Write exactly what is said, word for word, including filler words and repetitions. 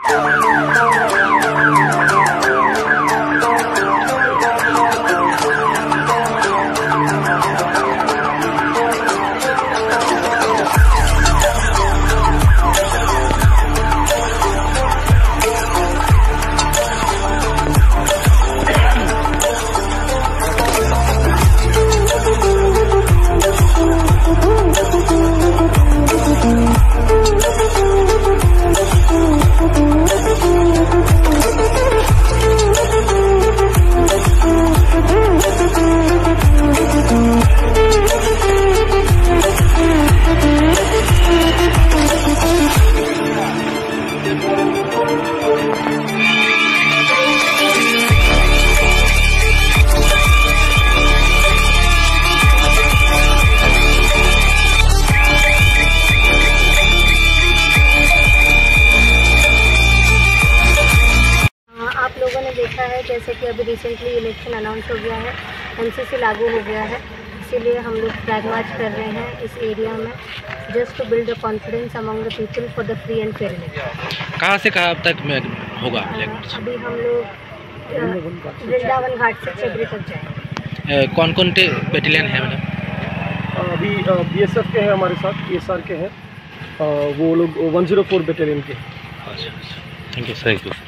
देखा है जैसे कि अभी रिसेंटली इलेक्शन अनाउंस हो गया है, एनसीसी लागू हो गया है, इसीलिए हम लोग फ्लैग मार्च कर रहे हैं इस एरिया में, just to build the confidence among the people for the free and fair election. कहाँ से कहाँ तक में होगा फ्लैग मार्च? अभी हम लोग वृंदावन घाट से चेबरी तक जाएंगे। कौन कौन से बटालियन है मैडम? अभी बीएसएफ के हैं हमारे साथ, एएसआर के हैं, वो लोग वन ज़ीरो फोर बटालियन के। अच्छा, थैंक यू।